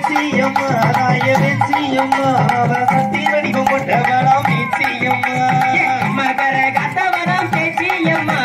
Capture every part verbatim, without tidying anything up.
பேச்சியம்மா தாய பேச்சியம்மா அவ சக்தி வடிவம் கொண்டவளாம் பேச்சியம்மா மகர கத்தவரம் பேச்சியம்மா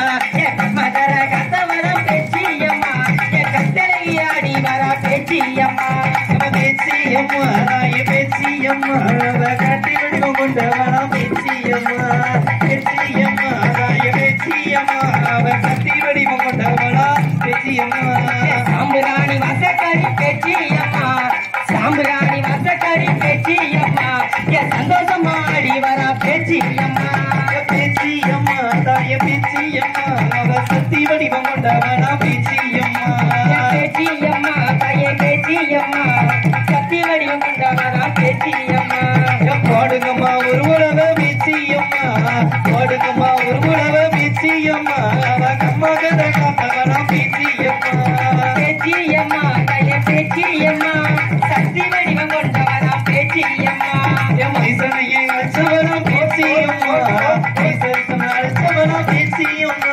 மகர கத்தவரம் பேச்சியம்மா கத்தலை ஆடி வர பேச்சியம்மா பேச்சியம்மா தாய பேச்சியம்மா அவ சக்தி வடிவம் கொண்டவளாம் பேச்சியம்மா பேச்சியம்மா தாய பேச்சியம்மா அவ சக்தி வடிவம் கொண்டவளாம் பேச்சியம்மா சாம்புராணி வசக்கரி பேச்சியம்மா சாம்புராணி வசக்கரி பேச்சியம்மா சந்தோஷம் ஆடி வர பேச்சியம்மா பேச்சியம்மா தாய பேச்சியம்மா அவ சக்தி வடிவம் கொண்டவளா பேச்சியம்மா பேச்சியம்மா தாய பேச்சியம்மா சக்தி வடிவம் கொண்டவளா பேச்சியம்மா பாடுங்கம்மா ஒரு உறவ பேச்சியம்மா பாடுங்கம்மா ஒரு உறவ பேச்சியம்மா அவ கம்மா கதை காத்தவளா பேச்சியம்மா பேச்சியம்மா தாய பேச்சியம்மா சக்தி வடிவம் கொண்டவளா பேச்சியம்மா மைசனையை அழைச்சவளா பேச்சியம்மா மைசனை அழைச்சவளா பேச்சியம்மா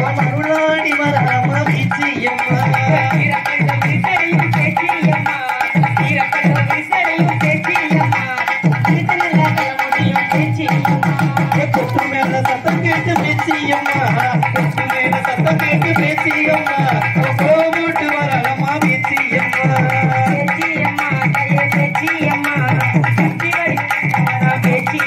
அருளாடி வராம பேச்சியம்மா ஈரக்கண்டம் விசரையும் பேச்சியம்மா ஈரக்கண்டம் விசரையும் பேச்சியம்மா திருத்தல தலைமுடியும் பேச்சியம்மா கொட்டு மேல சத்தம் கேட்டு பேச்சியம்மா கொட்டு மேல சத்தம் கேட்டு பேச்சியம்மா கோபோட்டு வரலமா பேச்சியம்மா பேச்சியம்மா தாய பேச்சியம்மா சக்தி வடிவம் பேச்சி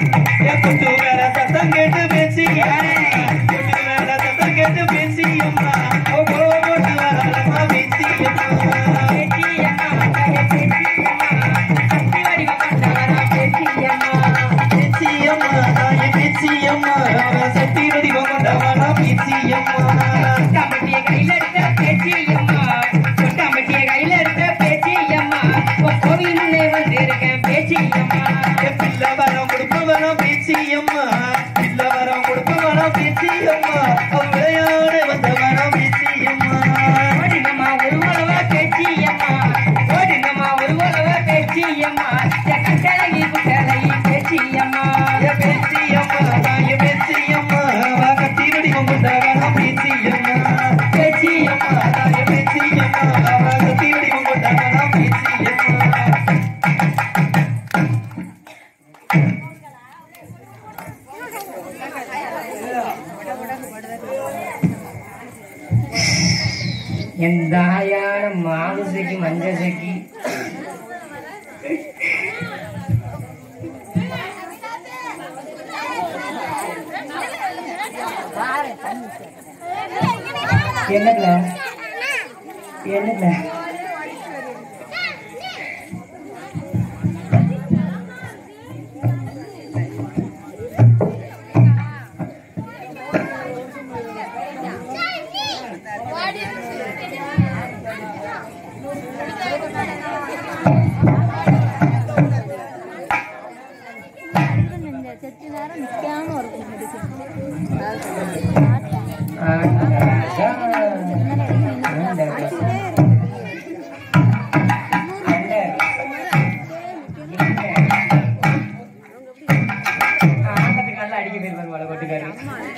கொட்டு மேல சத்தம் கேட்டு பேச்சியம்மா கொட்டு மேல சத்தம் கேட்டு பேச்சியம்மா கோபோட்டு வரலமா பேச்சியம்மா பேச்சியம்மா தாய பேச்சியம்மா சக்தி வடிவம் கொண்டவளா பேச்சியம்மா பேச்சியம்மா தாய பேச்சியம்மா சக்தி வடிவம் கொண்டவளா பேச்சியம்மா கொட்டாம்பட்டிய கையில எடுத்த பேச்சியம்மா கொட்டாம்பட்டிய கையில எடுத்த பேச்சியம்மா கோவில் முன்னே வந்து இருக்கேன் பேச்சியம்மா பிள்ளவரம் கொடுப்பவரம் பேச்சியம்மா பிள்ளவரம் கொடுப்பவரம் பேச்சியம்மா விளையாட வந்தவரம் பேச்சியம்மா ஓடுங்கம்மா ஒரு உழவ பேச்சியம்மா ஓடுங்கம்மா ஒரு உழவ பேச்சியம்மா கட்டளகி குட்டளகி பேச்சியம்மா பேச்சியம்மா தாய பேச்சியம்மா கட்டி வடிவம் கொண்டவரம் பேச்சியம்மா பேச்சியம்மா தாய பேச்சியம்மா கட்டி வடிவம் கொண்டவரம் பேச்சியம்மா என் தாயான மாவு செக்கி மஞ்சள் செக்கி என்னல என்னல செத்து நேரம் நிற்காம இருக்கும் அடிக்க போயிருப்பாரு மழை கொட்டுக்காரு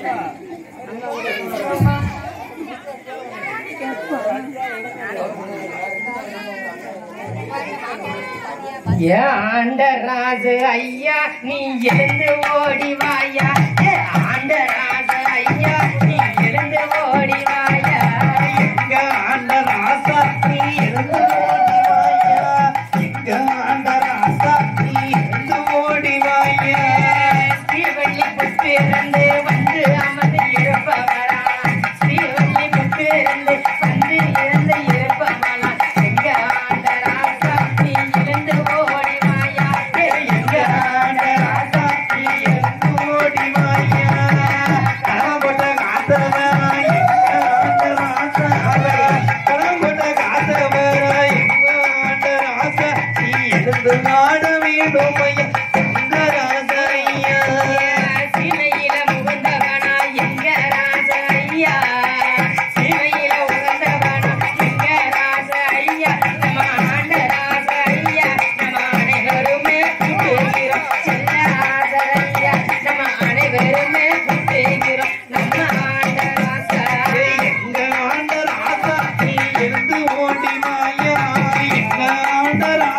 ஆண்டராஜு ஐயா நீ எழுந்து ஓடி வாயா ஆண்டராஜு ஐயா நீ எழுந்து ஓடி வாயா எங்க ஆண்ட ராசா நீ எழுந்து ஓடி வாயா எங்க ஆண்ட ராசா நீ எழுந்து ஓடி வாயா ஸ்ரீவள்ளி புத்திரந்து வந்து அமர்ந்து இருப்பவரா ஸ்ரீவள்ளி புத்திரந்து வந்து இறந்து இருப்பவரா எங்க ஆண்டராசா நீ எழுந்து ஓடி வாயா எங்க ஆண்ட ராசா நீ எழுந்து ஓடி வாயா கரம்பொட்ட காத்தவரா எங்க ஆண்ட ராசா கரம்பொட்ட காத்தவரா எங்க ஆண்ட ராசா நீ எழுந்து நாட வேண்டும் ஐயா எங்க ராசா ஐயா சீமையில முகந்தவனா எங்க ராசையா சீமையில உகந்தவனா எங்க ராசையா நம்ம ஆண்ட ராசையா நம்ம அனைவருமே கூட்டுகிறோம் செல்ல ராசையா நம்ம அனைவருமே கூட்டுகிறோம் நம்ம ஆண்ட ராசா எங்க ஆண்ட ராசா நீ எழுந்து ஓடி வாயா எங்க ஆண்ட ராசா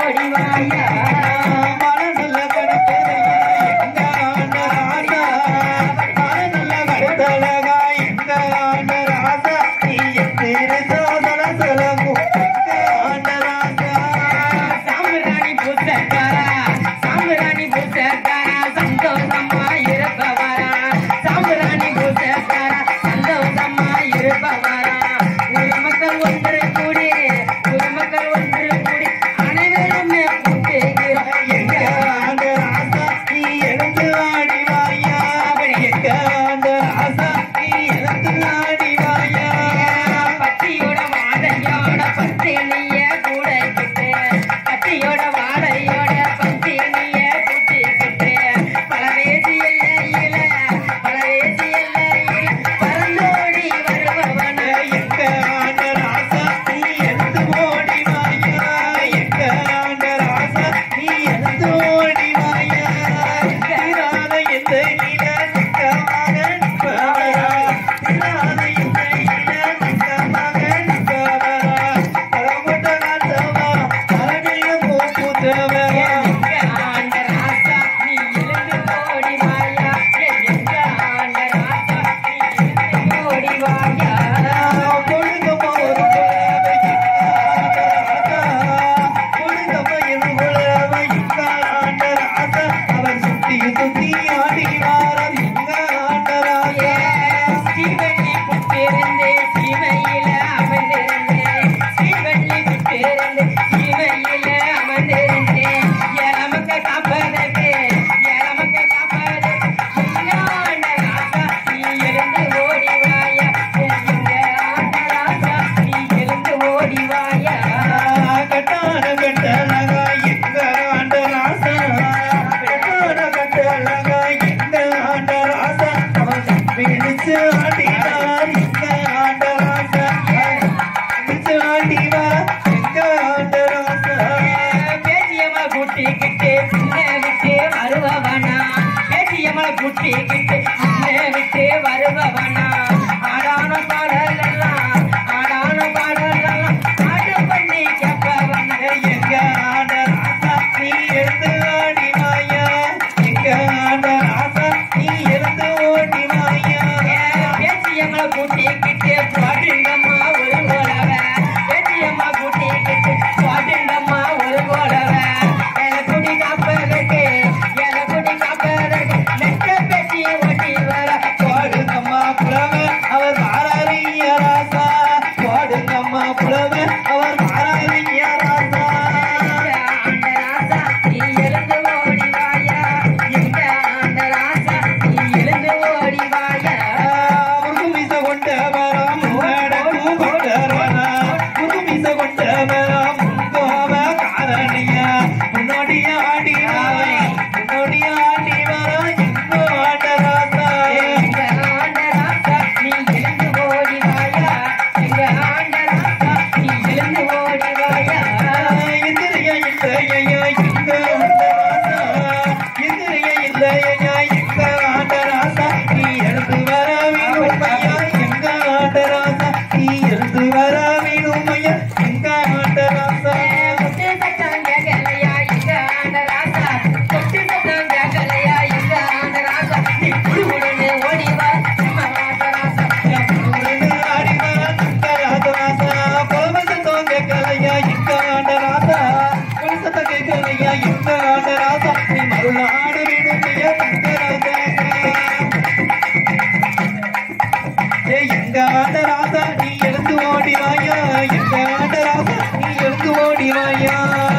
ஓடி வாயா மனநல்ல கணக்கரையா எங்க ஆண்ட ராசா மனநல்ல கருத்தழகா எங்க ஆண்ட ராசா நீ எத்தனை சோதன சொல்லவும் எங்க ஆண்ட ராசா சாம்பிராணி பூசக்காரா சாம்பிராணி பூசக்காரா சந்தோஷமா இருப்பவரா சாம்பிராணி பூசக்காரா சந்தோஷமா இருப்பவரா ஒரு மக்கள் ஒன்று கூடி ஒரு மக்கள் ஒன்று கூடி அனைவருமே கூட்டுகிறோம் எங்க ஆண்ட ராசா நீ எழுந்து ஆடி வாயா எங்க ஆண்ட ராசா நீ எழுந்து ஆடி வாயா பட்டியோட வாடையோட பத்தினிய கூடைக்கிட்டு பட்டியோட வாடையோட பத்தினிய கூட்டிக்கிட்டு பலவேசி எல்லையில பலவேசி எல்லையில பறந்தோடி வருபவன எங்க ஆண்ட ராசா நீ எழுந்து ஓடி வாயா எங்க ஆண்ட ராசா நீ எழுந்து ஓடி வாயா தீராத எந்த நில நிற்கமாக நிற்பவரா தீராத எந்த நில நிற்கமாக நிற்பவரா பரமட்ட காத்தவா பரணிய பூத்தவரா எங்க ஆண்ட ராசா நீ எழுந்து ஓடி வாயா எங்க ஆண்ட ராசா நீ எழுந்து ஓடி வாயா பொழுதமா ஒரு புலவை இங்காண்ட ராசா பொழுதமா ஒரு புலவை இங்காண்ட ராசா அவர் சுத்தி சுத்தி ஆடி வாரம் இங்காண்ட ராசா ஸ்ரீவள்ளி புட்டிருந்தே சீமையில அமர்ந்திருந்தே ஸ்ரீவள்ளி புட்டிருந்தே சீமையில அமர்ந்திருந்தே ஏழமக்க காப்பதற்கு ஏழமக்க காப்பதற்கு எங்க ஆண்ட ராசா நீ எழுந்து ஓடி வாயா எங்க ஆண்ட ராசா நீ எழுந்து ஓடி வாயா கட்டான கட்டழகா எங்காண்ட ராசா கட்டான கட்டழகா எங்காண்ட ராசா அவன் பிடிச்சு ஆடினார் எங்காண்ட ராசா பிடிச்சு ஆடிவா எங்காண்ட ராசா பேசியம்மா கூட்டிக்கிட்டு பின்ன விட்டு வருபவனா பேசியம்மா கூட்டிக்கிட்டு பின்ன விட்டு வருபவனா ஆடான பாடல் எல்லாம் ஆடான பாடல் எல்லாம் ஆடு பண்ணி கேட்பவனா எங்காண்ட ராசா நீ எழுந்து ஆடி வாயா எங்காண்ட ராசா நீ எழுந்து ஓடி வாயா பேசியம்மா கூட்டிக்கிட்டு பாடுங்கம்மா ஒரு கோலவ பேசியம்மா கூட்டிக்கிட்டு பாடுங்கம்மா ஒரு கோலவ என குடி காப்பதற்கு என குடி காப்பதற்கு நெட்ட பேசி ஓட்டி வர பாடுங்கம்மா புலவ அவர் மாறாரிய ராசா பாடுங்கம்மா புலவ அவர் மாறாரிய ராசா ஆண்ட ராசா நீ எழுந்து ஓடி வாயா எங்க ஆண்ட ராசா நீ எழுந்து ஓடி வாயா முருகுமிச கொண்டவராம் முன்னடக்கும் கொண்டவரா முருகுமிச கொண்டவராம் முன்கோப காரணியா முன்னோடிய ஆடி வாய் முன்னோடிய ஆடி வரா எங்கோ ஆண்ட ராசா எங்க ஆண்ட ராசா நீ எழுந்து ஓடி வாயா எங்க ஆண்ட ராசா நீ எழுந்து ஓடி வாயா எதிரிய இல்லையா எங்க ஆண்ட ராசா எதிரிய இல்லையா எங்க ஆண்ட ராசா நீ எழுந்து வர வேணுமையா எங்க ஆண்ட ராசா நீ எழுந்து வர வேணுமையா எங்க ஆண்ட ராசா கொட்டு சத்தம் கேட்கலையா எங்க ஆண்ட ராசா கொட்டு சத்தம் கேட்கலையா எங்க ஆண்ட ராசா நீ குடு குடுன்னு ஓடி வா நம்ம ஆண்ட ராசா உடனே ஆடி வர எங்க ஆண்ட ராசா கோபசத்தம் கேட்கலையா எங்க ஆண்ட ராசா கோபசத்தம் கேட்கலையா எங்க ஆண்ட ராசா நீ மருளாடு வேணுமையா எங்க ராசா எங்க ஆண்ட ராசா நீ எழுந்து ஓடி வாயா எங்க ஆண்ட ராசா நீ எழுந்து ஓடி வாயா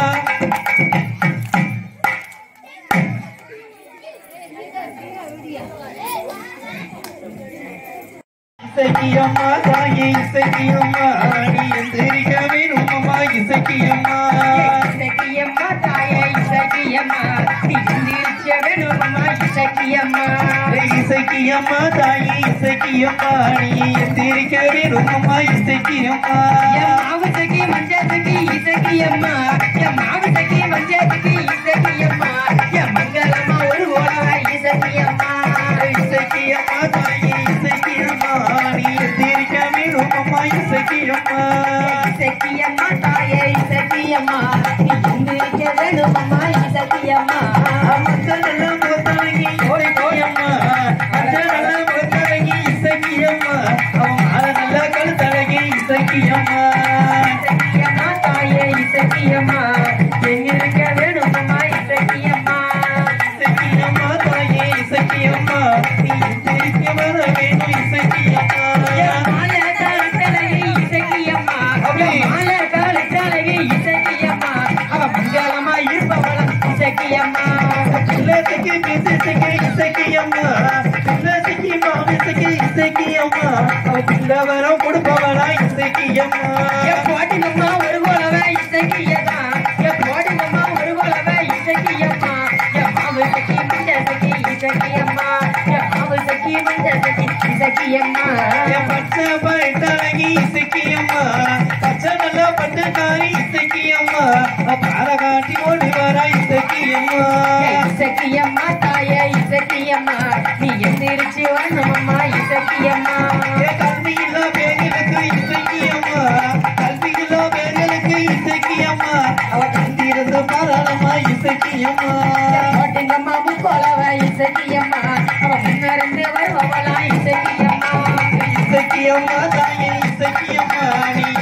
இசைக்கியம்மா தாயே இசைக்கியம்மா நீ எந்திரிக்க வேணுமம்மா இசைக்கியம்மா இசக்கியம்மா தாயே இசக்கியம்மா நீ எந்திரிச்ச வேணுமம்மா இசக்கியம்மா இசைக்கியம்மா தாயே இசைக்கியம்மா நீ எந்திரிக்க வேணுமம்மா இசைக்கியம்மா என் மாவுசக்கி மஞ்சத்துக்கு இசக்கியம்மா என் மாவுசக்கி மஞ்சத்துக்கு இசக்கியம்மா என் மங்களம்மா ஒரு ஓடவ இசக்கியம்மா இசைக்கியம்மா தாயே இசைக்கியம்மா நீ எந்திரிக்க வேணுமம்மா இசைக்கியம்மா இசக்கியம்மா தாயே இசக்கியம்மா நீ எந்திரிக்க வேணுமம்மா இசக்கியம்மா மச்சனெல்லாம் முகத்தழகி இசக்கியம்மா மச்சனெல்லாம் முகத்தழகி இசக்கியம்மா அவன் மாலை நல்லா கழுத்தழகி இசக்கியம்மா இசக்கியம்மா தாயே இசக்கியம்மா எந்திரிக்க வேணுமம்மா இசக்கியம்மா இசக்கியம்மா தாயே இசக்கியம்மா நீ எந்திரிக்க வர வேணும் இசக்கியம்மா மாலை காலத்தழகி இசக்கியம்மா மாலை காலத்தழகி இசக்கியம்மா அவ மங்களமா இருப்பவளம் இசக்கியம்மா பிள்ளைக்கு பிசிக்கு இசக்கியம்மா பிள்ளைக்கு மாமிசைக்கு இசக்கியம்மா அவ பிள்ளவரம் கொடுப்பவளா இசக்கியம்மா போட்டிங்கம்மா ஒரு கோலவை இசக்கியதா போட்டிங்கம்மா ஒரு கோலவை இசக்கியம்மா மாவு சக்கி மஞ்சள் சக்கி இசக்கியம்மா மாவு சக்கி மஞ்சள் சக்கி இசக்கியம்மா பச்சை பைத்தழகி இசக்கியம்மா பச்சை நல்லா பச்சைக்காரி இசக்கியம்மா பாரகாட்டி ஓடி வர இசக்கியம்மா இசக்கியம்மா தாயே இசக்கியம்மா நீ எந்திரிச்சு வரணுமம்மா இசக்கியம்மா கல்வி இல்லா பேர்களுக்கு இசக்கியம்மா கல்வி இல்லா பேர்களுக்கு இசக்கியம்மா அவ கண்டிருந்து பாராளமா இசக்கியம்மா போட்டிங்கம்மா முக்கோலவை இசக்கியம்மா அவ முன்னிருந்து வருவவளா இசக்கியம்மா இசக்கியம்மா தாயே இசக்கியம்மா நீ